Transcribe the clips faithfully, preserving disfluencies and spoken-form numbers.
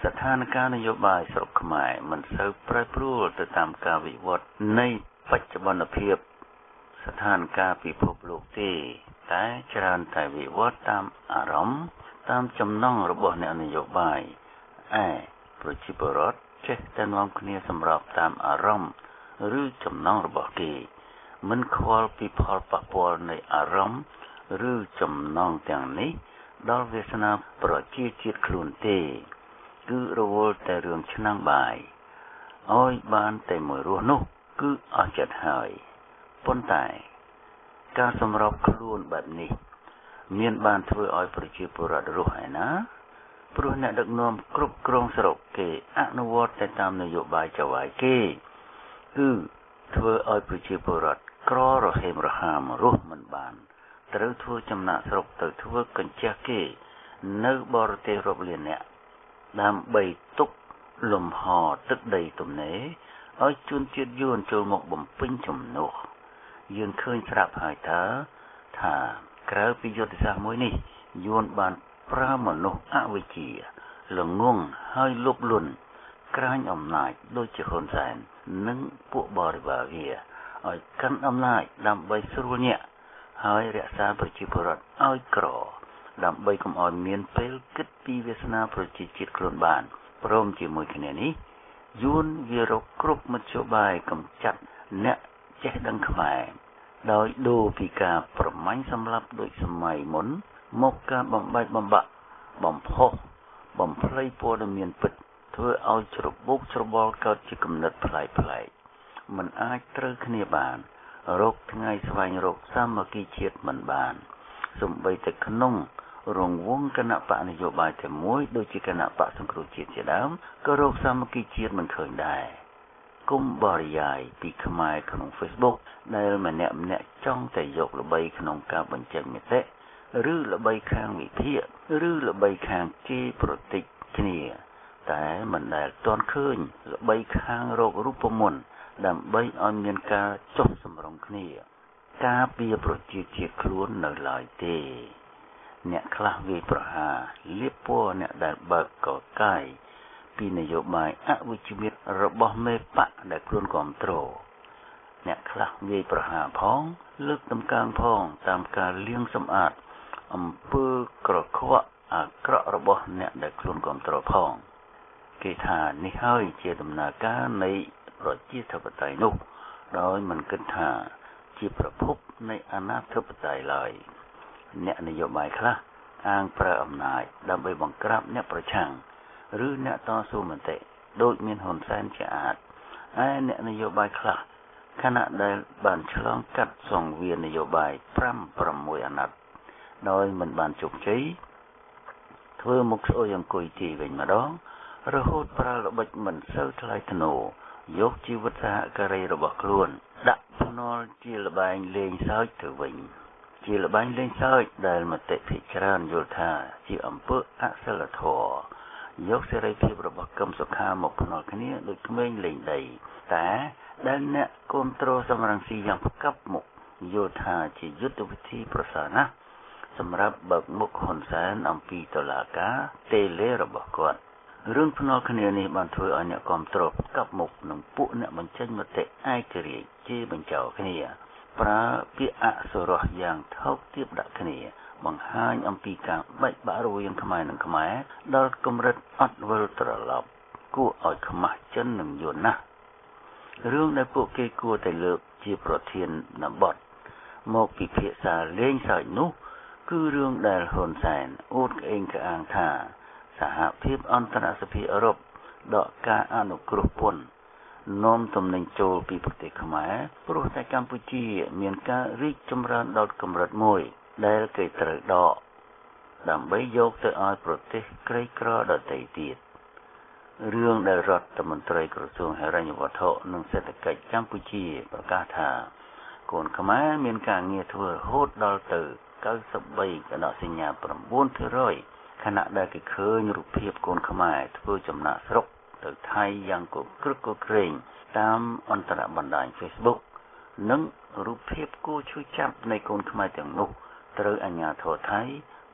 ស្ថានភាពនយោបាយស្រុកខ្មែរមិនសូវប្រែប្រួលទៅតាមការវិវត្តនៃបច្ចុប្បន្នភាពស្ថានភាពពិភពលោកទេតែច្រើនតែវិវត្តតាមអារម្មណ៍តាមចំណង់របស់អ្នកនយោបាយឯប្រជាពលរដ្ឋចេះតែនាំគ្នាសម្របតាមអារម្មណ៍ឬចំណង់របស់គេមិនខ្វល់ពីផលប៉ះពាល់នៃអារម្មណ៍ឬចំណង់ទាំងនេះដល់វាសនាប្រជាជាតិខ្លួនទេគឺរវល់តែរឿងឆ្នាំងបាយឲ្យបានតែមួយរសនោះគឺអស់ចិត្តហើយប៉ុន្តែការសម្របខ្លួនបែបនេះមានបានធ្វើឲ្យប្រជាពលរដ្ឋរស់ឯណាព្រោះអ្នកដឹកនាំគ្រប់គ្រងស្រុកគេអនុវត្តតែតាមនយោបាយចៅហ្វាយគេគឺធ្វើឲ្យប្រជាពលរដ្ឋក្ររហេមរហាមរស់មិនបានត្រូវធ្វើចំណាក់ស្រុកទៅធ្វើកញ្ចះគេនៅបរទេសរាប់លានអ្នកដើម្បីទុកលំហទឹកដីទំនេរឲ្យជនជាតិយួនចូលមកបំពេញចំនួនយើងឃើញស្រាប់ហើយតើថាក្រៅពីយុទ្ធសាស្ត្រមួយនេះយួនបានប្រើមនុស្សអវិជ្ជាល្ងងហើយលុបលន់ក្រាញអំណាចដូចជាហ៊ុនសែននិងពួកបរិវារវាឲ្យកាន់អំណាចដើម្បីស្រួលញាក់ហើយរក្សាប្រជាពលរដ្ឋឲ្យក្រដើម្បីកុំឲ្យមានពេលគិតពីវាសនាប្រជាជាតិខ្លួនបានព្រមជាមួយគ្នានេះយួនវារកគ្រប់មធ្យោបាយកម្ចាត់អ្នកចេះដឹងខ្មែរដោយដូរពីការប្រមាញ់សម្លាប់ដូចសម័យមុនមកការបំបែកបំបាក់បំផុសបំភ្លៃព័ត៌មានពិតធ្វើឲ្យច្របូកច្របល់កើតជាគំនិតប្លែកប្លែកមិនអាចត្រូវគ្នាបានរកថ្ងៃស្វែងរកសាមគ្គីជាតិមិនបានសូម្បីតែក្នុងរង្វង់គណៈបកនយោបាយតែមួយដូចជាគណៈបកសង្គ្រោះជាតិជាដើមក៏រកសាមគ្គីជាតិមិនឃើញដែរគុំបរិយាយពីខ្មែរក្នុង Facebook ដែលម្នាក់ម្នាក់ចង់តែយកល្បីក្នុងការបញ្ចេញមតិឬល្បីខាងវិភាគឬល្បីខាងជេរប្រតិចគ្នាតែមិនដែលទាន់ឃើញល្បីខាងរករូបមន្តដើម្បីឲ្យមានការចុះសម្រុងគ្នាការពារប្រជាជាតិខ្លួននៅឡើយទេអ្នកខ្លះវាយប្រហារលៀបពណ៌អ្នកដែលបើកកកាយពីនយោបាយអវិជ្ជមានរបស់មេបកដែលខ្លួនគ្រប់គ្រងអ្នកខ្លះវាយប្រហារផងលើកតម្កើងផងតាមការលាងសម្អាតអំពើក្រខ្វក់អាក្រក់របស់អ្នកដែលខ្លួនគ្រប់គ្រងផងគេថានេះហើយជាដំណើរការនៃប្រជាធិបតេយ្យនោះដោយមិនគិតថាជាប្រភពនៃអាណាធិបតេយ្យឡើយអ្នកនយោបាយខ្លះអាងប្រើអំណាចដើម្បីបង្ក្រាបអ្នកប្រឆាំងឬអ្នកតស៊ូមតិដូចមានហ៊ុនសែនជាអាចឯអ្នកនយោបាយខ្លះខណៈដែលបានឆ្លងកាត់សង្វៀននយោបាយប្រាំប្រាំមួយអាណត្តិដោយមិនបានជោគជ័យធ្វើមុខស្អុយអង្គុយទីវិញម្ដងរហូតប្រើល្បិចមិនសូវថ្លៃថ្នូរយកជីវិតសហការីរបស់ខ្លួនដាក់ភ្នាល់ជាលបែងលេងសើចទៅវិញជាលបែងលេងសើចដែលមតិភាគច្រើនយល់ថាជាអំពើអសិលធម៌យកសេរីភាពរបស់កឹមសុខាមកភ្នាល់គ្នាដូចក្មេងលេងដីតែដែលអ្នកគ្រប់គ្រងសំរងស៊ីយ៉ាងផ្កាប់មុខយល់ថាជាយុទ្ធវិធីប្រសើរណាស់សម្រាប់បើកមុខហ៊ុនសែនអំពីតុលាការតេឡេរបស់គាត់រឿងភ្នាល់គ្នានេះបានធ្វើឲ្យអ្នកគ្រប់គ្រងផ្កាប់មុខនឹងពួកអ្នកបញ្ចេញមតិឯករាជ្យជេរបញ្ចោលគ្នាប្រើពាក្យអសុរោះយ៉ាងថោកទាបដាក់គ្នាបង្ហាញអំពីការបែកបាក់រវាងខ្មែរនិងខ្មែរដល់កម្រិតអត់វិលត្រឡប់គួរឲ្យខ្មាស់ចិននិងយួនណាស់រឿងដែលពួកគេគួរតែលើកជាប្រធានបទមកពិភាក្សាលេងសើចនោះគឺរឿងដែលហ៊ុនសែនអួតក្អេងក្អាងថាសហភាពអន្តរសភាអឺរ៉ុបដកការអនុគ្រោះពន្ធនាំទំនិញចូលពីប្រទេសខ្មែរព្រោះតែកម្ពុជាមានការរីកចម្រើនដល់កម្រិតមួយដែលគេត្រូវដកដើម្បីយកទៅឲ្យប្រទេសក្រីក្រដទៃទៀតរឿងដែលរដ្ឋមន្ត្រីក្រសួងហិរញ្ញវត្ថុនិងសេដ្ឋកិច្ចកម្ពុជាប្រកាសថាកូនខ្មែរមានការងារធ្វើរហូតដល់ទៅកៅសិបបីកណ្ដោសញ្ញា៩ភាគរយខណៈដែលគេឃើញរូបភាពកូនខ្មែរធ្វើចំណាក់ស្រុកទៅថៃយ៉ាងកក្រឹកកក្រែងតាមអន្តរបណ្ដាញ Facebook និងរូបភាពគួរឈឺចាប់នៃកូនខ្មែរទាំងនោះត្រូវអាជ្ញាធរថៃ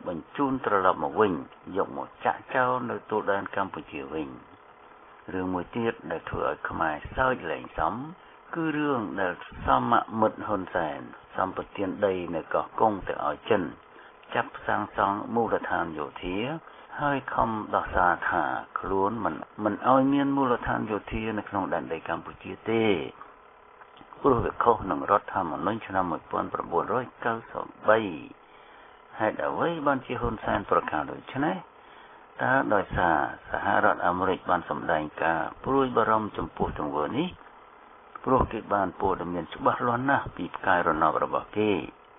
បញ្ជូនត្រឡប់មកវិញយកមកចាក់ចោលនៅទូដែនកម្ពុជាវិញរឿងមួយទៀតដែលធ្វើឲ្យខ្មែរសើចលែងសមគឺរឿងដែលសមមិត្តហ៊ុនសែនសម្បទានដីនៅកោះកុងទៅឲ្យចិនចាប់សាងសង់មូលដ្ឋានយោធាហើយខំដោះសារថាខ្លួនមិនមិនឲ្យមានមូលដ្ឋានយោធានៅក្នុងដែនដីកម្ពុជាទេព្រោះវាខុសនឹងរដ្ឋធម្មនុញ្ញឆ្នាំmột nghìn chín trăm chín mươi baហេតុអ្វីបានជាហ៊ុនសែនប្រកាសដូច្នេះតើដោយសារសហរដ្ឋអាមេរិកបានសម្ដែងការព្រួយបារម្ភចំពោះទង្វើនេះព្រោះគេបានព័ត៌មានច្បាស់លាស់ណាស់ពីផ្កាយរណបរបស់គេ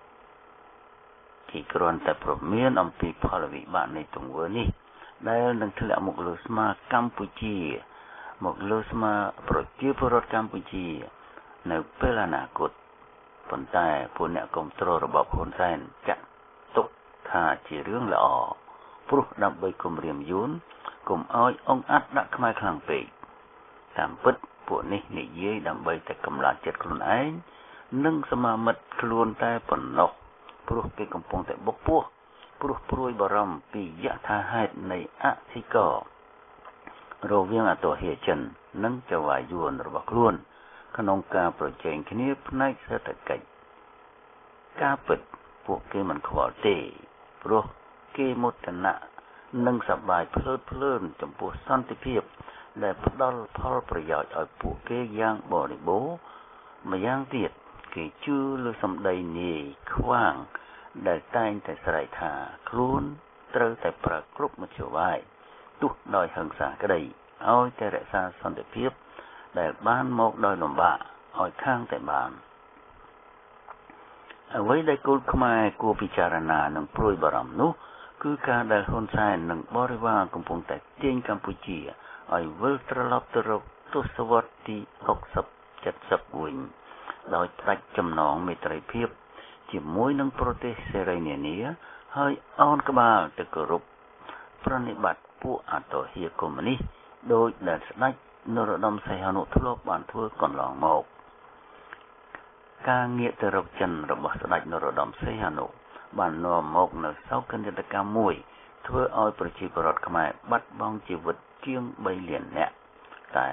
គេគ្រាន់តែព្រមានអំពីផលវិបាកនៃទង្វើនេះដែលនឹងធ្លាក់មកលើស្មាកម្ពុជាមកលើស្មាប្រជាពលរដ្ឋកម្ពុជានៅពេលអនាគតប៉ុន្តែពួកអ្នកគ្រប់គ្រងរបបហ៊ុនសែនចាក់ទុកថាជារឿងល្អព្រោះដើម្បីគំរាមយួនកុំឲ្យអង្គអាត់ដាក់ខ្មែរខ្លាំងពេកតាមពិតពួកនេះនិយាយដើម្បីតែកម្លាចចិត្តខ្លួនឯងនិងសមាមិត្តខ្លួនតែប៉ុណ្ណោះព្រោះគេកំពុងតែបុកពោះព្រោះព្រួយបារម្ភពីយថាហេតុនៃអធិការរវាងអន្តរជាតិចិននិងចៅហ្វាយួនរបស់ខ្លួនក្នុងការប្រជែងគ្នាផ្នែកសេដ្ឋកិច្ចការពិតពួកគេមិនខ្វល់ទេព្រោះគេមោទនៈនិងសប្បាយភ្លើតភ្លើនចំពោះសន្តិភាពដែលផ្ដល់ផលប្រយោជន៍ឲ្យពួកគេយ៉ាងបរិបូរណ៍ម្យ៉ាងទៀតគេជឿលើសម្ដីនាយខ្វាងដែលតែងតែស្រែកថាខ្លួនត្រូវតែប្រើគ្រប់មធ្យោបាយទោះដោយហិង្សាក្តីឲ្យតែរក្សាសន្តិភាពដែលបានមកដោយលំបាកឲ្យខាងតែបានអ្វីដែលគូលខ្មែរគួរពិចារណានិងព្រួយបារម្ភនោះគឺការដែលហ៊ុនសែននិងបរិវារកំពុងតែទាញកម្ពុជាឲ្យវិលត្រឡប់ទៅរកទសវត្សរ៍ទីหกสิบ เจ็ดสิบវិញដោយផ្ដាច់ចំណងមេត្រីភាពជាមួយនឹងប្រទេសសេរីនានាហើយអោនក្បាលទៅគោរពប្រណិប័តពួកអន្តរជាតិកុម្មុយនីសដោយដែលស្ដេចនរោត្តមសីហនុធ្លាប់បានធ្វើកន្លងមកការងាកទៅរកចិនរបស់ស្ដេចនរោត្តមសីហនុបាននាំមកនៅសោកនាដកម្មមួយធ្វើឲ្យប្រជាពលរដ្ឋខ្មែរបាត់បង់ជីវិតជាងបីលាននាក់តែ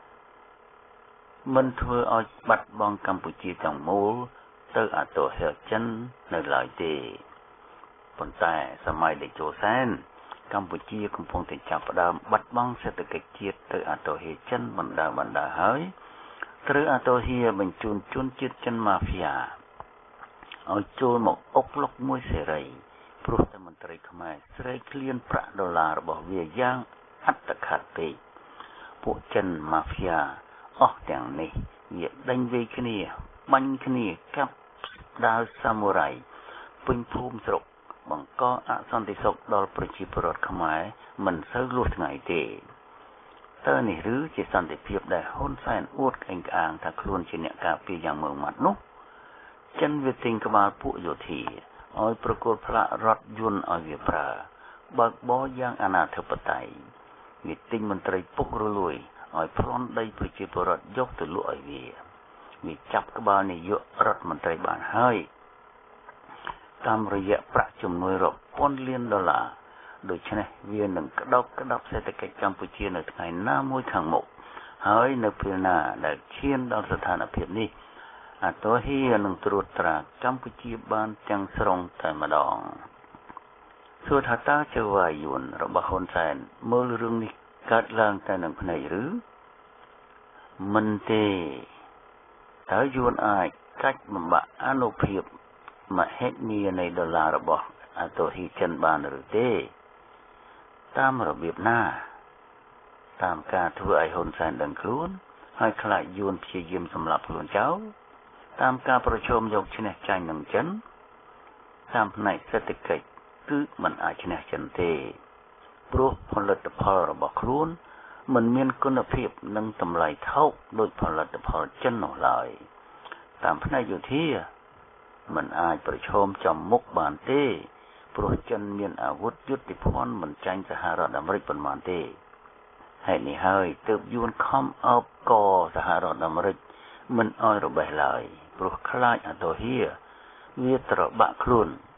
មិនធ្វើឲ្យបាត់បង់កម្ពុជាទាំងមូលទៅអន្តរជាតិចិននៅឡើយទេប៉ុន្តែសម័យតេជោសែនកម្ពុជាកំពុងតែចាប់ផ្ដើមបាត់បង់សេដ្ឋកិច្ចជាតិទៅអន្តរជាតិចិនបណ្ដាបណ្ដាហើយត្រូវអន្តរជាតិបញ្ជូនជនជាតិចិនម៉ាហ្វៀឲ្យចូលមកអុកឡុកមួយសេរីព្រោះតែមន្ត្រីខ្មែរស្រែកឃ្លានប្រាក់ដុល្លាររបស់វាយ៉ាងអត្តឃាតពេកពួកចិនម៉ាហ្វៀអស់ទាំងនេះវាដេញវេគ្នាបាញ់គ្នាកាប់ដាវសាមូរ៉ៃពេញភូមិស្រុកបង្កអសន្តិសុខដល់ប្រជាពលរដ្ឋខ្មែរមិនសូវលួសថ្ងៃទេតើនេះឬជាសន្តិភាពដែលហ៊ុនសែនអួតក្អេងក្អាងថាខ្លួនជាអ្នកការពារយ៉ាងម៉ឺងម៉ាត់នោះចិនវាទិញក្បាលពួកយោធាឲ្យប្រកួតផ្លាករថយន្តឲ្យវាប្រើបើកបរយ៉ាងអនាធិបតេយ្យវាទិញមន្ត្រីពុករលួយឲ្យប្លន់ដីប្រជាពលរដ្ឋយកទៅលក់ឲ្យវាវាចាប់ក្បាលនាយករដ្ឋមន្ត្រីបានហើយតាមរយៈប្រាក់ចំនួនរាប់ពាន់លានដុល្លារដូច្នេះវានឹងក្តោបក្តាប់សេដ្ឋកិច្ចកម្ពុជានៅថ្ងៃណាមួយខាងមុខហើយនៅពេលណាដែលឈានដល់ស្ថានភាពនេះអន្តរជាតិនឹងត្រួតត្រាកម្ពុជាបានទាំងស្រុងតែម្ដងសួរថាតើចៅហ្វាយួនរបស់ហ៊ុនសែនមើលរឿងនេះកើតឡើងតែនឹងភ្នែកឬមិនទេតើយួនអាចកាច់បំបាក់អនុភាពមហិមានៃដុល្លាររបស់អន្តរជាតិចិនបានឬទេតាមរបៀបណាតាមការធ្វើឲ្យហ៊ុនសែនដឹងខ្លួនហើយខ្លាចយួនព្យាយាមសម្លាប់ខ្លួនចោលតាមការប្រជុំយកឈ្នះចាញ់នឹងចិនតាមផ្នែកសេដ្ឋកិច្ចគឺមិនអាចឈ្នះចិនទេព្រោះផលិតផលរបស់ខ្លួនមិនមានគុណភាពនិងតម្លៃថោកដូចផលិតផលចិននោះឡើយតាមផ្នែកយោធាមិនអាចប្រឈមចំមុខបានទេព្រោះចិនមានអាវុធយុទ្ធភ័ណ្ឌមិនចាញ់សហរដ្ឋអាមេរិកប៉ុន្មានទេហេតុនេះហើយទើបយួនខំអោបកសហរដ្ឋអាមេរិកមិនឲ្យរបេះឡើយព្រោះខ្លាចអន្តរជាតិវាត្របាក់ខ្លួន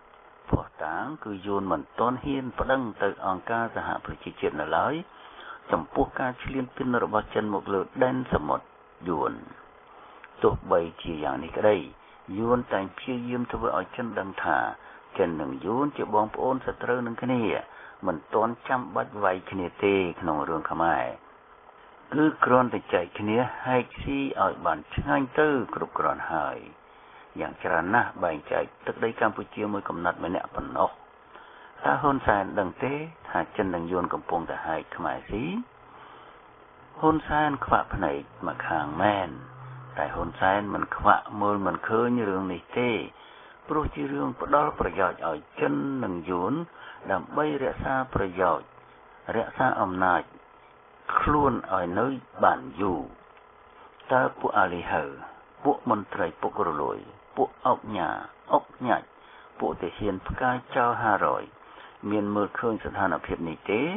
ភ័ស្តុតាងគឺយួនមិនទាន់ហ៊ានប្តឹងទៅអង្គការសហប្រជាជាតិនៅឡើយចំពោះការឈ្លានពានរបស់ចិនមកលើដែនសមុទ្រយួនទោះបីជាយ៉ាងនេះក្តីយួនតែងព្យាយាមធ្វើឲ្យចិនដឹងថាចិននិងយួនជាបងប្អូនសត្រូវនឹងគ្នាមិនទាន់ចាំបាច់វាយគ្នាទេក្នុងរឿងខ្មែរគឺគ្រាន់តែចែកគ្នាហែកស៊ីឲ្យបានឆ្ងាញ់ទៅគ្រប់គ្រាន់ហើយយ៉ាងច្រើនណាស់បែងចែកទឹកដីកម្ពុជាមួយកំណត់ម្នាក់ប៉ុណ្ណោះតើហ៊ុនសែនដឹងទេថាចិននិងយួនកំពុងតែហែកខ្មែរស៊ីហ៊ុនសែនខ្វាក់ភ្នែកមកខាងមែនតែហ៊ុនសែនមិនខ្វាក់មើលមិនឃើញរឿងនេះទេព្រោះជារឿងផ្ដល់ប្រយោជន៍ឲ្យចិននិងយួនដើម្បីរក្សាប្រយោជន៍រក្សាអំណាចខ្លួនឲ្យនៅបានយូរតើពួកអាលីហៅពួកមន្ត្រីពុករលួយពួកអុកញ៉ាអុកញ៉ាច់ពួកទាហានផ្កាយចោលហារយមានមើលឃើញស្ថានភាពនេះទេ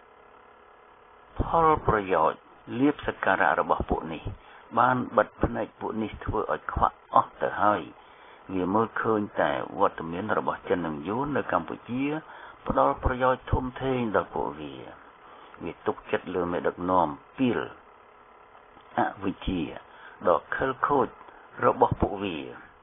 ផលប្រយោជន៍លៀបសក្ការៈរបស់ពួកនេះបានបិទភ្នែកពួកនេះធ្វើឲ្យខ្វាក់អស់ទៅហើយវាមើលឃើញតែវត្តមានរបស់ចិននិងយួននៅកម្ពុជាផ្ដល់ប្រយោជន៍ធំធេងដល់ពួកវាវាទុកចិត្តលើមេដឹកនាំពីលអវិជ្ជាដ៏ខិលខូចរបស់ពួកវា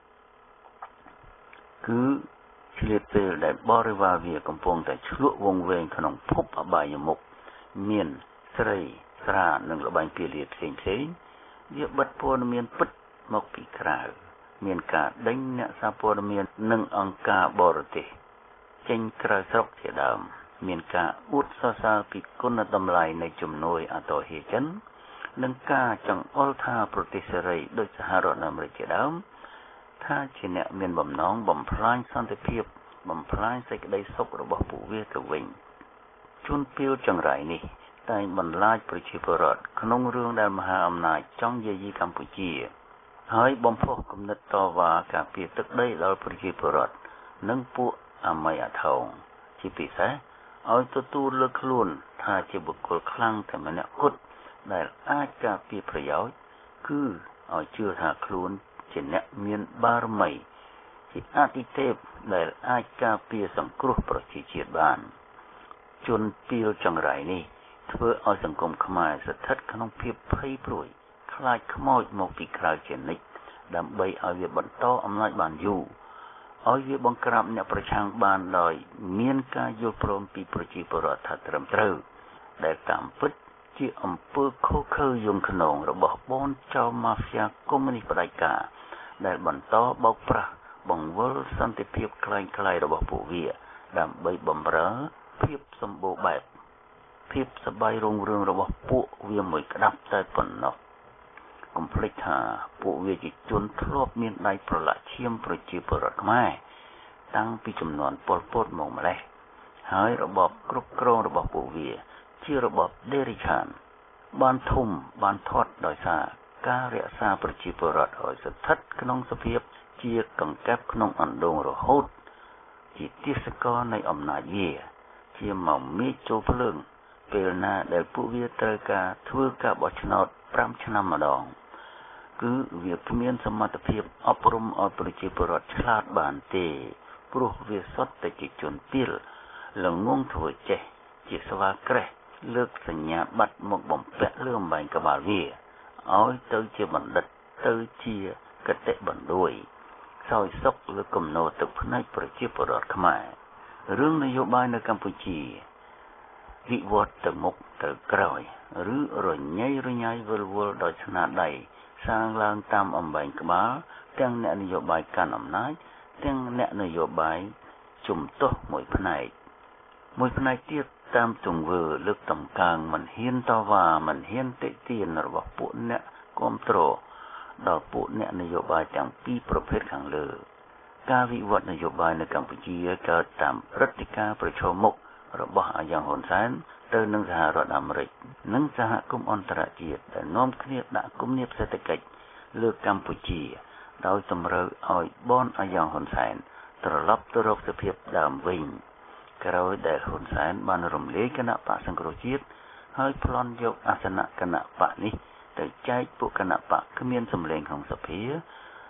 គឺឆ្លៀតពេលដែលបរិវារវាកំពុងតែឆ្លក់វង្វេងក្នុងភពអបាយមុខមានស្រីស្រានិងលបែងពាលាផ្សេងផ្សេងវាបិទព័ត៌មានពិតមកពីក្រៅមានការដេញអ្នកសារព័ត៌មាននិងអង្គការបរទេសចេញក្រៅស្រុកជាដើមមានការអួតសរសើរពីគុណតម្លៃនៃជំនួយអន្តរជាតិចិននិងការចង្អុលថាប្រទេសសេរីដូចសហរដ្ឋអាមេរិកជាដើមថាជាអ្នកមានបំណងបំផ្លាញសន្តិភាពបំផ្លាញសេចក្តីសុខរបស់ពួកវាទៅវិញជួនពេលចង្រៃនេះតែងបន្លាចប្រជាពលរដ្ឋក្នុងរឿងដែលមហាអំណាចចង់យាយីកម្ពុជាហើយបំផុសគំនិតតវ៉ាការពារទឹកដីដល់ប្រជាពលរដ្ឋនិងពួកអមយធម៌ជាពិសេសឲ្យទទួលលើកខ្លួនថាជាបុគ្គលខ្លាំងតែម្នាក់គត់ដែលអាចការពារប្រយោជន៍គឺឲ្យជឿថាខ្លួនជាអ្នកមានបារមីជាអតិទេពដែលអាចការពារសង្គ្រោះប្រជាជាតិបានជនពីលចង្រៃនេះធ្វើឲ្យសង្គមខ្មែរស្ថិតក្នុងភាពភ័យព្រួយខ្លាចខ្មោចមកពីក្រៅជានិច្ចដើម្បីឲ្យវាបន្តអំណាចបានយូរឲ្យវាបង្ក្រាបអ្នកប្រឆាំងបានដោយមានការយល់ព្រមពីប្រជាពលរដ្ឋថាត្រឹមត្រូវដែលតាមពិតជាអំពើខុសខើយងខ្នងរបស់បនចៅម៉ាហ្វ្យាកុម្មុយនីសផ្ដាច់ការដែលបន្តបោកប្រាស់បង្វិលសន្តិភាពคล้ายៗរបស់ពួកវាដើម្បីបំរើភាពសម្បូរបែបភាពសប្បាយរុងរឿងរបស់ពួកវាមួយក្តាប់តែប៉ុណ្ណោះកុំភ្លេចថាពួកវាជាជនធ្លាប់មានដៃប្រឡាក់ឈាមប្រជាពលរដ្ឋខ្មែរតាំងពីជំនាន់ប៉ុលពតមកម្លេះហើយរបបគ្រប់គ្រងរបស់ពួកវាជារបបដេរិឆានបានធំបានធាត់ដោយសារការរក្សាប្រជាពលរដ្ឋឲ្យស្ថិតក្នុងសភាពជាកង្កែបក្នុងអណ្ដូងរហូតជាទាសករនៃអំណាចវាជាមកមេចូលភ្លើងពេលណាដែលពួកវាត្រូវការធ្វើការបោះឆ្នោតប្រាំឆ្នាំម្ដងគឺវាគ្មានសមត្ថភាពអប់រំឲ្យប្រជាពលរដ្ឋឆ្លាតបានទេព្រោះវាសុទ្ធតែជាជនពីលល្ងងធ្វើចេះជាស្វាក្រេះលើកសញ្ញាបត្រមកបំពាក់លើអំបែងក្បាលវាឲ្យទៅជាបណ្ឌិតទៅជាគតិបណ្ឌួយសោយសុខលើគំនោទឹកភ្នែកប្រជាពលរដ្ឋខ្មែររឿងនយោបាយនៅកម្ពុជាវិវត្តទៅមុខទៅក្រោយឬរញ៉ៃរញ៉ៃវិលវល់ដោយស្នាដៃសាងឡើងតាមអំបែងក្បាលទាំងអ្នកនយោបាយកាន់អំណាចទាំងអ្នកនយោបាយជំទាស់មួយផ្នែកមួយផ្នែកទៀតតាមទង្វើលើកតម្កើងមិនហ៊ានតវ៉ាមិនហ៊ានតិទៀនរបស់ពួកអ្នកគ្រប់គ្រងដល់ពួកអ្នកនយោបាយទាំងពីរប្រភេទខាងលើការវិវត្តនយោបាយនៅកម្ពុជាកើតតាមព្រឹត្តិការណ៍ប្រឈមមុខរបស់អាយ៉ងហ៊ុនសែនទៅនឹងសហរដ្ឋអាមេរិកនិងសហគមន៍អន្តរជាតិដែលនាំគ្នាដាក់គំនាបសេដ្ឋកិច្ចលើកម្ពុជាដោយតម្រូវឲ្យបនអាយ៉ងហ៊ុនសែនត្រឡប់ទៅរកសភាពដើមវិញក្រោយដែលហ៊ុនសែនបានរំលាយគណៈបកសង្គ្រោះជាតិហើយប្លន់យកអាសនៈគណៈបកនេះទៅចែកពួកគណៈបកគ្មានសម្លេងក្នុងសភា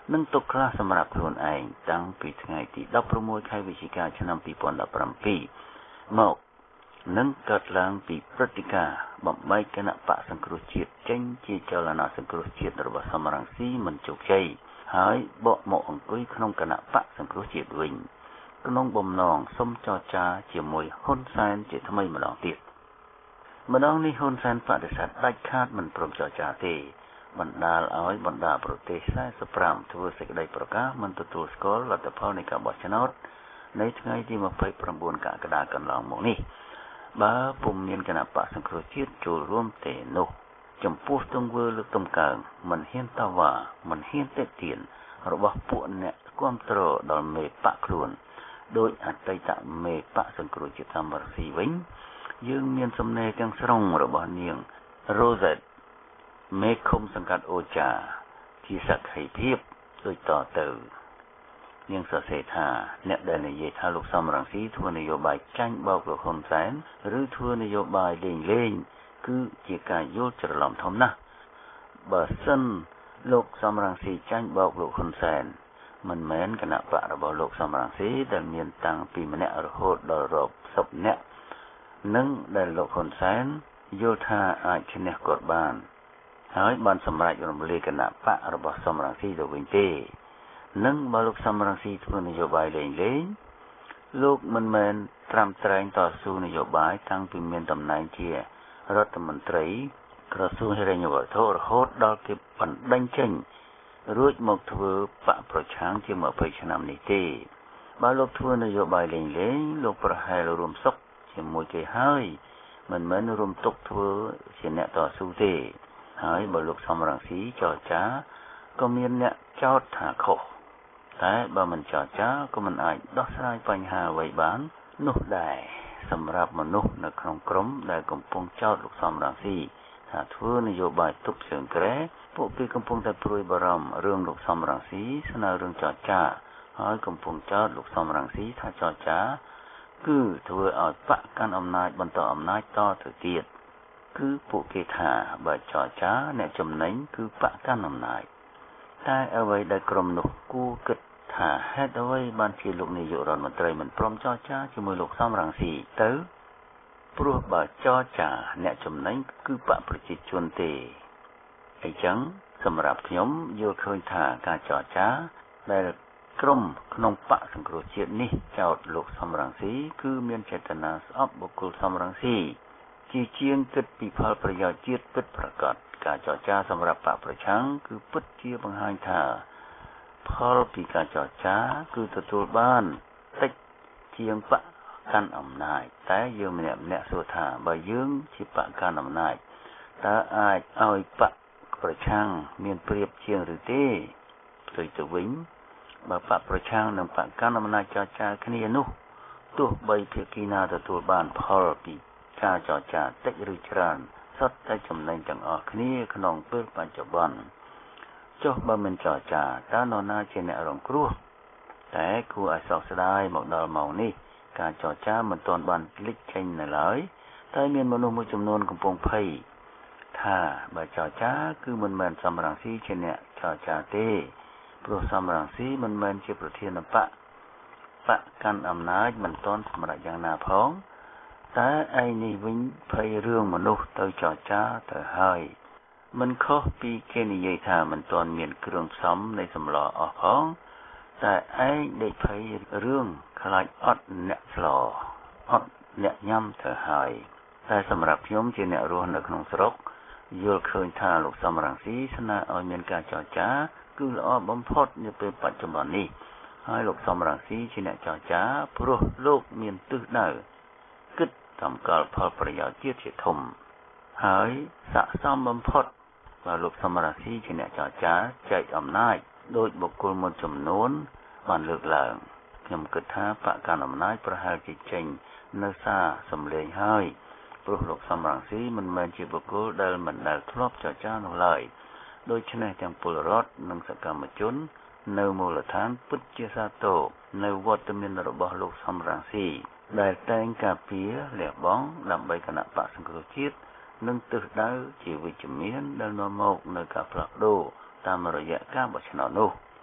នឹងទុកខ្លះសម្រាប់ខ្លួនឯងតាំងពីថ្ងៃទីដប់ប្រាំមួយខែវិច្ឆិកាឆ្នាំពីរពាន់ដប់ប្រាំពីរមកនឹងកើតឡើងពីព្រឹត្តិការណ៍បំបែកគណៈបកសង្គ្រោះជាតិចេញជាចលនាសង្គ្រោះជាតិរបស់សមរង្ស៊ីមិនជោគជ័យហើយបកមកអង្គុយក្នុងគណៈបកសង្គ្រោះជាតិវិញក្នុងបំណងសុំចរចាជាមួយហ៊ុនសែនជាថ្មីម្ដងទៀតម្ដងនេះហ៊ុនសែនបដិសេធដាច់ខាតមិនព្រមចរចាទេបណ្ដាលឲ្យបណ្ដាប្រទេសខ្សែសិបប្រាំធ្វើសេចក្តីប្រកាសមិនទទួលស្គាល់លទ្ធផលនៃការបោះឆ្នោតនៅថ្ងៃទីម្ភៃប្រាំបួនកក្កដាកន្លងមកនេះបើពុំមានគណៈបកសង្គ្រោះជាតិចូលរួមទេនោះចំពោះទង្វើលើកទំកើងមិនហ៊ានតវ៉ាមិនហ៊ានទេទៀនរបស់ពួកអ្នកគ្រប់គ្រងដល់មេបកខ្លួនដោយអតីតមេបកសង្គ្រោះជាតិសមរង្ស៊ីវិញយើងមានសំណេរទាំងស្រុងរបស់នាង Rosette មេឃុំសង្កាត់អូចាជាសក្ខីភាពដូចតទៅនាងសរសេរថាអ្នកដែលនិយាយថាលោកសមរង្ស៊ីធ្វើនយោបាយចាញ់បោកលោកហ៊ុនសែនឬធ្វើនយោបាយលេងលេងគឺជាការយល់ច្រឡំធំណាស់បើសិនលោកសមរង្ស៊ីចាញ់បោកលោកហ៊ុនសែនមិនមែនគណៈបករបស់លោកសមរង្ស៊ីដែលមានតាំងពីម្នាក់រហូតដល់រាប់សិបនាក់និងដែលលោកហ៊ុនសែនយល់ថាអាចឈ្នះគាត់បានហើយបានសម្រេចរំលាយគណៈបករបស់សមរង្ស៊ីទៅវិញទេនឹងបើលោកសមរង្ស៊ីធ្វើនយោបាយលេងលេងលោកមិនមែនត្រាំត្រែងតស៊ូនយោបាយតាំងពីមានតំណែងជារដ្ឋមន្ត្រីក្រសួងហិរញ្ញវត្ថុរហូតដល់គេបណ្ដេញចេញរួចមកធ្វើបកប្រឆាំងជាម្ភៃឆ្នាំនេះទេបើលោកធ្វើនយោបាយលេងលេងលោកប្រហែលរួមសុខជាមួយគេហើយមិនមែនរួមទុកធ្វើជាអ្នកតស៊ូទេហើយបើលោកសមរង្ស៊ីចរចាក៏មានអ្នកចោទថាខុសតែបើមិនចរចាក៏មិនអាចដោះស្រាយបញ្ហាអ្វីបាននោះដែរសម្រាប់មនុស្សនៅក្នុងក្រុមដែលកំពុងចោទលោកសមរង្ស៊ីថាធ្វើនយោបាយទប់ជើងក្រែពួកគេកំពុងតែព្រួយបារម្ភរឿងលោកសមរង្ស៊ីស្នើរឿងចរចាហើយកំពុងចោទលោកសមរង្ស៊ីថាចរចាគឺធ្វើឲ្យបកកាន់អំណាចបន្តអំណាចតទៅទៀតគឺពួកគេថាបើចរចាអ្នកចំណេញគឺបកកាន់អំណាចតែអ្វីដែលក្រុមនោះគូគិតថាហេតុអ្វីបានជាលោកនាយករដ្ឋមន្ត្រីមិនព្រមចរចាជាមួយលោកសមរង្ស៊ីទៅព្រោះបើចរចាអ្នកចំណេញគឺបកប្រជាជនទេអញ្ចឹងសម្រាប់ខ្ញុំយល់ឃើញថាការចរចាដែលក្រុមក្នុងបកសង្គ្រោះជាតិនេះចោទលោកសមរង្ស៊ីគឺមានចេតនាស្អប់បុគ្គលសមរង្ស៊ីជាជាងគិតពីផលប្រយោជន៍ជាតិពិតប្រាកដការចរចាសម្រាប់បកប្រឆាំងគឺពិតជាបង្ហាញថាផលពីការចរចាគឺទទួលបានតិចជាងបកកាន់អំណាចតែយើងម្នាក់ម្នាក់សួរថាបើយើងជាបកកាន់អំណាចតើអាចឲ្យបកប្រឆាំងមានប្រៀបជាងឬទេផ្ទុយទៅវិញបើបកប្រឆាំងនិងបកកាន់អំណាចចរចាគ្នានោះទោះបីភាគីណាទទួលបានផលពីការចរចាតិចឬច្រើនសុទ្ធតែចំណេញទាំងអស់គ្នាក្នុងពេលបច្ចុប្បន្នចុះបើមិនចរចាតើនរណាជាអ្នករងគ្រោះតែគួរឲ្យសោកស្ដាយមកដល់ម៉ោងនេះការចរចាមិនទាន់បានលេចចេញនៅឡើយតែមានមនុស្សមួយចំនួនកំពុងភ័យថាបើចរចាគឺមិនមែនសមរង្ស៊ីជាអ្នកចរចាទេព្រោះសមរង្ស៊ីមិនមែនជាប្រធានបកបកកាន់អំណាចមិនទាន់សម្រេចយ៉ាងណាផងតែឯនេះវិញភ័យរឿងមនុស្សទៅចរចាទៅហើយមិនខុសពីគេនិយាយថាមិនទាន់មានគ្រឿងផ្សំនៃសម្លអស់ផងតែឯងដេកភ័យរឿងខ្លាចអត់អ្នកស្លអត់អ្នកញ៉ាំទៅហើយតែសម្រាប់ខ្ញុំជាអ្នករស់នៅក្នុងស្រុកយល់ឃើញថាលោកសមរង្ស៊ីស្នើឲ្យមានការចរចាគឺល្អបំផុតនាពេលបច្ចុប្បន្ននេះហើយលោកសមរង្ស៊ីជាអ្នកចរចាព្រោះលោកមានទិសដៅគិតសម្គាល់ផលប្រយោជន៍ជាតិជាធំហើយស័ក្តិសមបំផុតបើលោកសមរង្ស៊ីជាអ្នកចរចាចែកអំណាចដោយបុគ្គលមួយចំនួនបានលើកឡើងខ្ញុំគិតថាបកកាន់អំណាចប្រហែលជាចេញនៅសារសម្លេងហើយព្រោះលោកសមរង្ស៊ីមិនមែនជាបុគ្គលដែលមិនដែលធ្លាប់ចរចានោះឡើយដូច្នេះទាំងពលរដ្ឋនិងសកម្មជននៅមូលដ្ឋានពិតជាសាទរនៅវត្តមានរបស់លោកសមរង្ស៊ីដែលតែងការពារលះបង់ដើម្បីគណៈបកសង្គ្រោះជាតិនិងទិសដៅជាវិជ្ជមានដែលនាំមកនៅការផ្លាស់ប្ដូរតាមរយៈការបោះឆ្នោតនោះ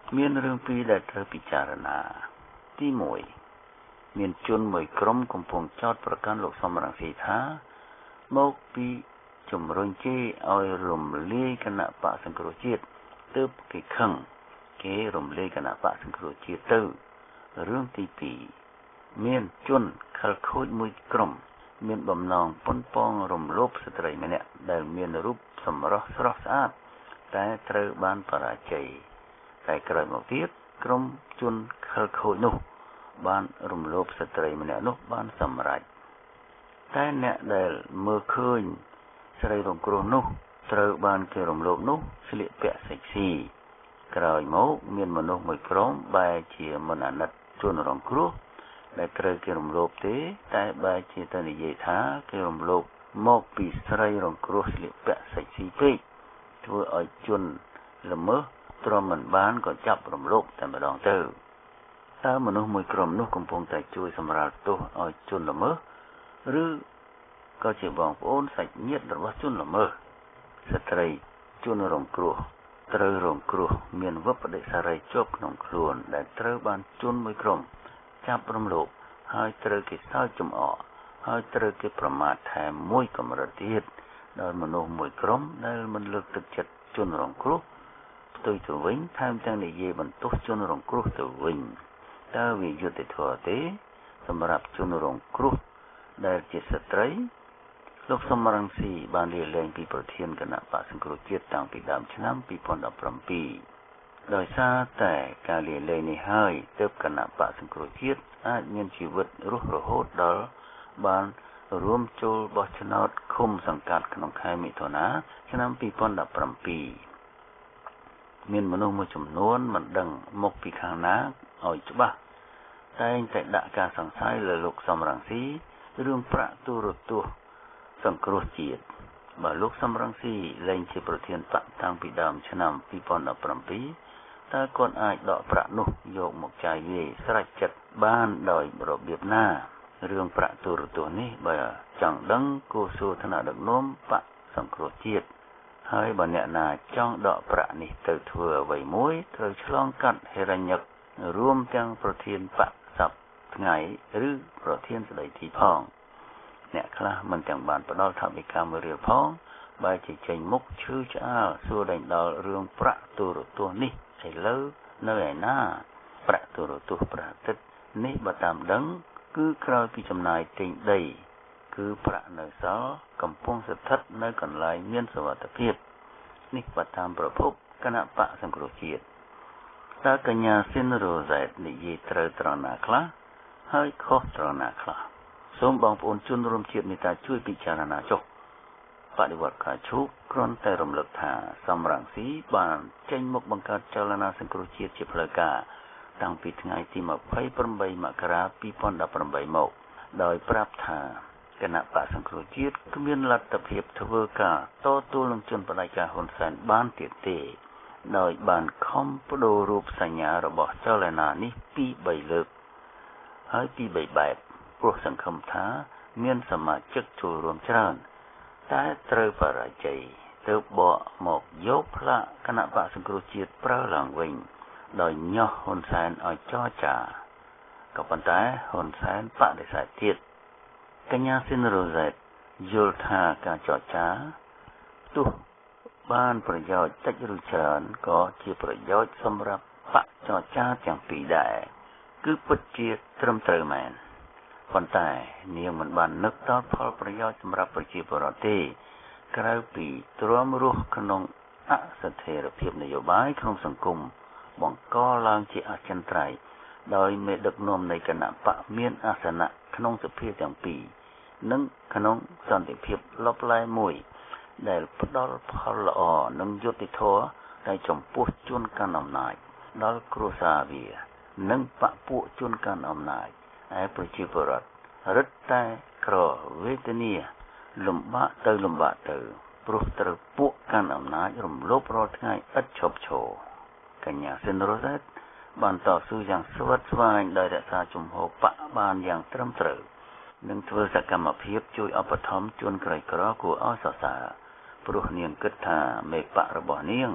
មានរឿងពីរដែលត្រូវពិចារណាទីមួយមានជនមួយក្រុមកំពុងចោទប្រកាន់លោកសំរងស៊ីថាមកពីជំរុញជេរឲ្យរំលាយគណៈបកសង្គ្រោះជាតិទើបគេខឹងគេរំលាយគណៈបកសង្គ្រោះជាតិទៅរឿងទីពីរមានជនខលខូចមួយក្រុមមានបំណងប៉ុនប៉ងរំលោភស្ត្រីម្នាក់ដែលមានរូបសម្រស់ស្រស់ស្អាតតែត្រូវបានបរាជ័យតែក្រោយមកទៀតក្រុមជនខលខូចនោះបានរំលោភស្ត្រីម្នាក់នោះបានសម្រេចតែអ្នកដែលមើលឃើញស្រីរងគ្រោះនោះត្រូវបានគេរំលោភនោះស្លៀកពាក់សេកស៊ីក្រោយមកមានមនុស្សមួយក្រុមបែរជាមិនអាណិតជនរងគ្រោះដែលត្រូវគេរំលោភទេតែបែរជាទៅនិយាយថាគេរំលោភមកពីស្រីរងគ្រោះស្លៀកពាក់សេកស៊ីពេកធ្វើឲ្យជនល្មើសទ្រាំមិនបានក៏ចាប់រំលោភតែម្ដងទៅតើមនុស្សមួយក្រុមនោះកំពុងតែជួយសម្រាលទោសឲ្យជនល្មើសឬក៏ជាបងប្អូនសាច់ញាតិរបស់ជនល្មើសស្ត្រីជនរងគ្រោះត្រូវរងគ្រោះមានវបដិសារីជាប់ក្នុងខ្លួនដែលត្រូវបានជនមួយក្រុមចាប់រំលោភហើយត្រូវគេសើចចំអកហើយត្រូវគេប្រមាថថែមមួយកម្រិតទៀតដោយមនុស្សមួយក្រុមដែលមិនលើកទឹកចិត្តជនរងគ្រោះផ្ទុយទៅវិញថែមទាំងនិយាយបន្ទោសជនរងគ្រោះទៅវិញតើវាយុត្តិធម៌ទេសម្រាប់ជនរងគ្រោះដែលជាស្ត្រីលោកសំរងស៊ីបានលាលែងពីប្រធានគណៈបក្សសង្គ្រោះជាតិតាំងពីដើមឆ្នាំពីរពាន់ដប់ប្រាំពីរដោយសារតែការលាលែងនេះហើយទើបគណៈបក្សសង្គ្រោះជាតិអាចមានជីវិតរស់រហូតដល់បានរួមចូលបោះឆ្នោតឃុំសង្កាត់ក្នុងខែមិថុនាឆ្នាំពីរពាន់ដប់ប្រាំពីរមានមនុស្សមួយចំនួនមិនដឹងមកពីខាងណាឲ្យច្បាស់តែងតែដាក់ការសង្ស័យលើលោកសំរងស៊ីរឿងប្រាក់ទូរទស្សន៍សង្គ្រោះជាតិបើលោកសំរងស៊ីលែងជាប្រធានបកតាំងពីដើមឆ្នាំពីរពាន់ដប់ប្រាំពីរតើគាត់អាចដកប្រាក់នោះយកមកចាយវាយស្រេចចិត្តបានដោយរបៀបណារឿងប្រាក់ទូរទស្សន៍នេះបើចង់ដឹងគួរសួរថ្នាក់ដឹកនាំបកសង្គ្រោះជាតិហើយបើអ្នកណាចង់ដកប្រាក់នេះទៅធ្វើអ្វីមួយត្រូវឆ្លងកាត់ហិរញ្ញិករួមទាំងប្រធានបកសប្តាហ៍ថ្ងៃឬប្រធានស្ដីទីផងអ្នកខ្លះមិនទាំងបានផ្ដល់ថវិកាមួយរៀលផងបែរជាចេញមុខឈឺឆ្អាលសួរដេញដល់រឿងប្រាក់ទូរទស្សន៍នេះឥឡូវនៅឯណាប្រាក់ទូរទស្សន៍ប្រតិទិននេះបើតាមដឹងគឺក្រោយពីចំណាយទិញដីគឺប្រាក់នៅសល់កំពុងស្ថិតនៅកន្លែងមានសុវត្ថិភាពនេះបើតាមប្រភពគណៈបកសង្គ្រោះជាតិតើកញ្ញាស៊ីនរ៉ូសែតនិយាយត្រូវត្រង់ណាខ្លះហើយខុសត្រង់ណាខ្លះសូមបងប្អូនជនរួមជាតិមេត្តាជួយពិចារណាចុះបដិវត្តការឈូកគ្រាន់តែរំលឹកថាសំរងស៊ីបានចេញមកបង្កើតចលនាសង្គ្រោះជាតិជាផ្លូវការតាំងពីថ្ងៃទីម្ភៃប្រាំបីមករាពីរពាន់ដប់ប្រាំបីមកដោយប្រាប់ថាគណៈបកសង្គ្រោះជាតិគ្មានលទ្ធភាពធ្វើការតទល់នឹងជនបដិការហ៊ុនសែនបានទៀតទេដោយបានខំបដូររូបសញ្ញារបស់ចលនានេះពីរបីលើកហើយពីរបីបែបព្រោះសង្ឃឹមថាមានសមាជិកចូលរួមច្រើនតែត្រូវបរាជ័យទើបបកមកយកផ្លាកគណៈបកសង្គ្រោះជាតិប្រើឡើងវិញដោយញាស់ហ៊ុនសែនឲ្យចរចាក៏ប៉ុន្តែហ៊ុនសែនបដិសេធទៀតកញ្ញាស៊ីនរ៉ូសែតយល់ថាការចរចាទោះបានប្រយោជន៍តិចឬច្រើនក៏ជាប្រយោជន៍សម្រាប់បកចរចាទាំងពីរដែរគឺពិតជាត្រឹមត្រូវមែនប៉ុន្តែនាងមិនបាននឹកដល់ផលប្រយោជន៍សម្រាប់ប្រជាពលរដ្ឋទេក្រៅពីទ្រាំរស់ក្នុងអស្ថិរភាពនយោបាយក្នុងសង្គមបង្កឡើងជាអចិន្ត្រៃយ៍ដោយមេដឹកនាំនៃគណៈបកមានអាសនៈក្នុងសភាទាំងពីរនិងក្នុងសន្តិភាពលបលែមួយដែលផ្ដល់ផលល្អនិងយុត្តិធម៌តែចំពោះជនកាន់អំណាចដល់គ្រួសារវានិងបកពួកជនកាន់អំណាចឯប្រជាពលរដ្ឋរឹតតែក្រវេទនាលំបាកទៅលំបាកទៅព្រោះត្រូវពួកកាន់អំណាចរំលោភរាល់ថ្ងៃឥតឈប់ឈរកញ្ញាស៊ីនរ៉ូសែតបានតស៊ូយ៉ាងស្វិតស្វាញដោយរក្សាជំហរបកបានយ៉ាងត្រឹមត្រូវនិងធ្វើសកម្មភាពជួយឧបត្ថម្ភជនក្រីក្រគួរឲ្យសរសើរព្រោះនាងគិតថាមេបករបស់នាង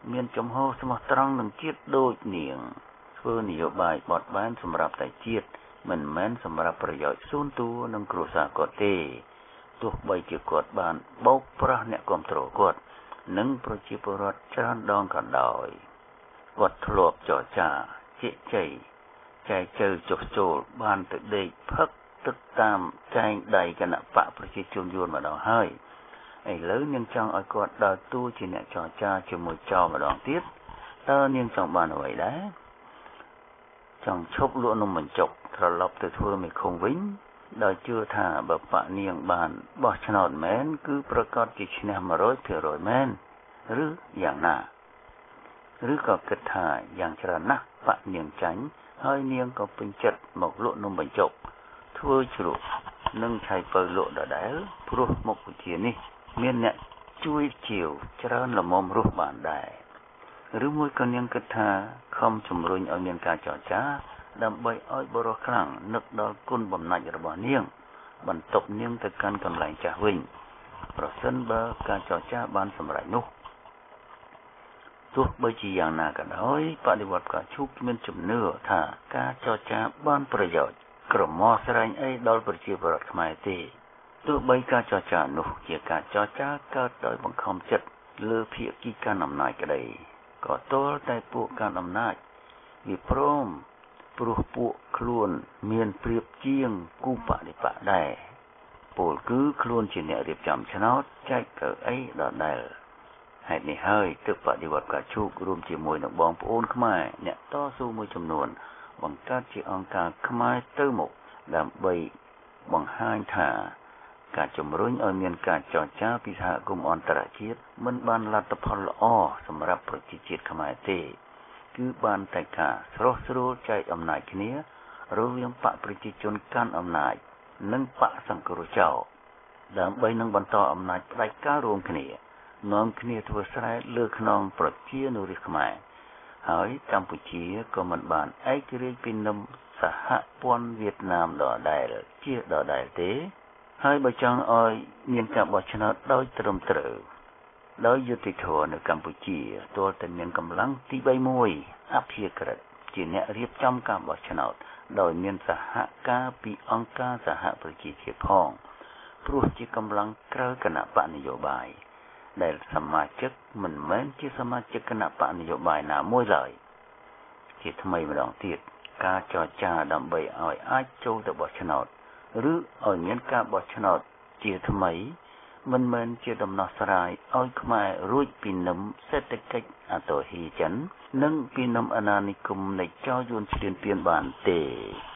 មានចំហស្មោះត្រង់នឹងជាតិដូចនាងធ្វើនយោបាយបត់បែនសម្រាប់តែជាតិមិនមែនសម្រាប់ប្រយោជន៍ส่วนតួនិងគ្រួសារគាត់ទេទោះបីជាគាត់បានបោកប្រាស់អ្នកគ្រប់គ្រងគាត់និងប្រជាពលរដ្ឋច្រើនដងក៏ដោយគាត់ធ្លាប់ចរចាជែកជ័យចែកជើចុះចូលបានទៅដេកផឹកទឹកតាមចែងដៃគណៈបកប្រជាជនយួនម្ដងហើយឥឡូវនាងចង់ឲ្យគាត់ដើរតួជាអ្នកចរចាជាមួយចោលម្ដងទៀតតើនាងចង់បានអ្វីដែរចង់ឈប់លក់នំបញ្ចុកត្រឡប់ទៅធ្វើមេឃុំវិញដោយជឿថាបើបកនាងបានបោះឆ្នោតមែនគឺប្រកាសជាឈ្នះ một trăm phần trăm មែនឬយ៉ាងណាឬក៏គិតថាយ៉ាងច្រើនណាស់បកនាងចាញ់ហើយនាងក៏ពេញចិត្តមកលក់នំបញ្ចុកធ្វើជ្រក់និងឆៃពៅលក់ដដែលព្រោះមុខវិជ្ជានេះមានអ្នកជួយជាវច្រើនល្មមរស់បានដែរឬមួយក៏នាងគិតថាខំជំរុញឲ្យមានការចរចាដើម្បីឲ្យបរិសុទ្ធខ្លាំងនឹកដល់គុណបំណាច់របស់នាងបន្ទប់នាងទៅកាន់កន្លែងចាស់វិញប្រសិនបើការចរចាបានសម្រេចនោះទោះបីជាយ៉ាងណាក៏ដោយបដិវត្តក៏ជួបមានជំនឿថាការចរចាបានប្រយោជន៍ក្រមស្រែងអីដល់ប្រជាពលរដ្ឋខ្មែរទេទោះបីការចរចានោះជាការចរចាកើតដោយបង្ខំចិត្តលើភាគីកាន់អំណាចក្តីក៏ទាល់តែពួកកាន់អំណាចវាព្រមព្រោះពួកខ្លួនមានប្រៀបជាងគូបដិបកដែរពលគឺខ្លួនជាអ្នករៀបចំឆ្នោតចែកកៅអីដដែលហេតុនេះហើយទើបបដិវត្តកាជូករួមជាមួយនឹងបងប្អូនខ្មែរអ្នកតស៊ូមួយចំនួនបង្កើតជាអង្គការខ្មែរទៅមុខដើម្បីបង្ហាញថាការជំរុញឲ្យមានការចរចាពីសហគមន៍អន្តរជាតិមិនបានលទ្ធផលល្អសម្រាប់ប្រជាជាតិខ្មែរទេគឺបានតែការស្រោះស្រួលចែកអំណាចគ្នារវាងបកប្រជាជនកាន់អំណាចនិងបកសង្គ្រោះចោលដើម្បីនឹងបន្តអំណាចផ្ដាច់ការរួមគ្នានាំគ្នាធ្វើស្រែលើខ្នងប្រជានុរាស្ត្រខ្មែរហើយកម្ពុជាក៏មិនបានឯករាជ្យពីនឹមសហព័ន្ធវៀតណាមដដែលជាដដែលទេហើយបើចង់ឲ្យមានការបោះឆ្នោតដោយត្រឹមត្រូវដោយយុត្តិធម៌នៅកម្ពុជាទាល់តែមានកម្លាំងទីបីមួយអភិក្រិតជាអ្នករៀបចំការបោះឆ្នោតដោយមានសហការពីអង្គការសហប្រជាជាតិផងព្រោះជាកម្លាំងក្រៅគណៈបកនយោបាយដែលសមាជិកមិនមែនជាសមាជិកគណៈបកនយោបាយណាមួយឡើយជាថ្មីម្ដងទៀតការចរចាដើម្បីឲ្យអាចចូលទៅបោះឆ្នោតឬឲ្យមានការបោះឆ្នោតជាថ្មីមិនមែនជាដំណោះស្រាយឲ្យខ្មែររួចពីនឹមសេដ្ឋកិច្ចអតោហ៊ីចិននិងពីនឹមអាណានិគមនៃចៅយួនឈ្លានពានបានទេ